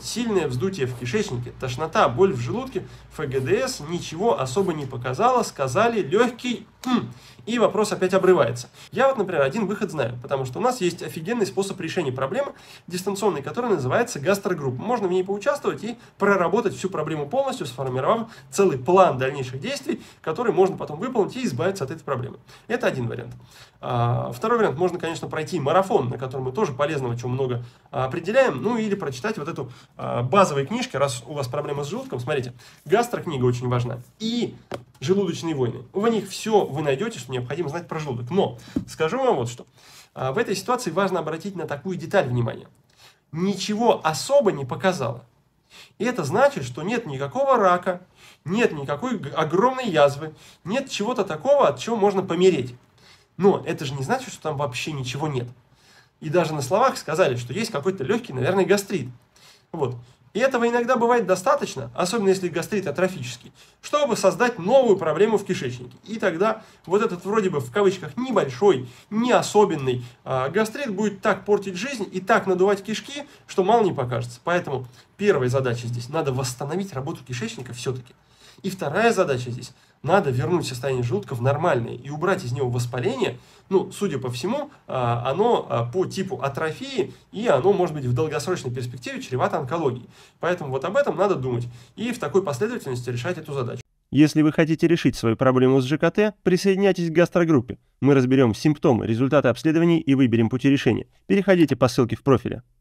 сильное вздутие в кишечнике, тошнота, боль в желудке, ФГДС ничего особо не показало, сказали легкий, и вопрос опять обрывается. Я вот, например, один выход знаю, потому что у нас есть офигенный способ решения проблемы дистанционный, который называется гастрогруппа. Можно в ней поучаствовать и проработать всю проблему полностью, сформировав целый план дальнейших действий, который можно потом выполнить и избавиться от этой проблемы. Это один вариант. Второй вариант, можно, конечно, пройти марафон, на котором мы тоже полезного чего много определяем, ну или прочитать вот эту базовые книжки, раз у вас проблемы с желудком. Смотрите, гастрокнига очень важна. И желудочные войны. В них все вы найдете, что необходимо знать про желудок. Но скажу вам вот что. В этой ситуации важно обратить на такую деталь внимания. Ничего особо не показало. И это значит, что нет никакого рака, нет никакой огромной язвы, нет чего-то такого, от чего можно помереть. Но это же не значит, что там вообще ничего нет. И даже на словах сказали, что есть какой-то легкий, наверное, гастрит. Вот. И этого иногда бывает достаточно, особенно если гастрит атрофический, чтобы создать новую проблему в кишечнике. И тогда вот этот вроде бы в кавычках небольшой, не особенный гастрит будет так портить жизнь и так надувать кишки, что мало не покажется. Поэтому первая задача здесь – надо восстановить работу кишечника все-таки. И вторая задача здесь – надо вернуть состояние желудка в нормальное и убрать из него воспаление. Ну, судя по всему, оно по типу атрофии, и оно может быть в долгосрочной перспективе чревато онкологией. Поэтому вот об этом надо думать и в такой последовательности решать эту задачу. Если вы хотите решить свою проблему с ЖКТ, присоединяйтесь к гастрогруппе. Мы разберем симптомы, результаты обследований и выберем пути решения. Переходите по ссылке в профиле.